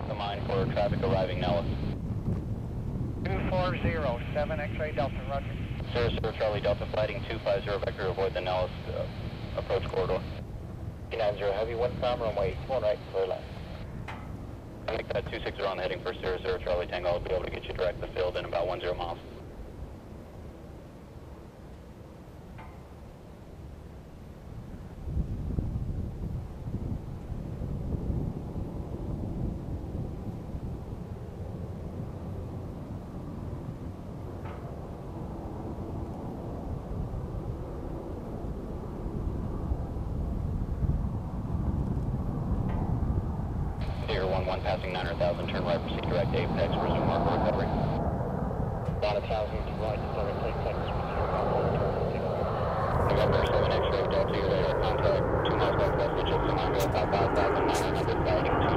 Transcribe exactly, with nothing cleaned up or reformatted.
the mine for traffic arriving Nellis. two four zero, seven X-ray Delta, roger. Zero Zero Charlie Delta, flighting two five zero vector, avoid the Nellis uh, approach corridor. two nine zero, heavy wind farm, runway one right, clear left. I make that two six zero on the heading for Zero Zero Charlie Tango. I'll be able to get you direct to the field in about one zero miles. Deer one one passing nine hundred thousand, turn right, proceed direct to Apex, resume marker recovery. nine thousand to right, direct Apex, resume marker recovery. November seven X-ray Delta, your radar contact, two miles west west of Gypsy, nine five five thousand nine hundred, flighting two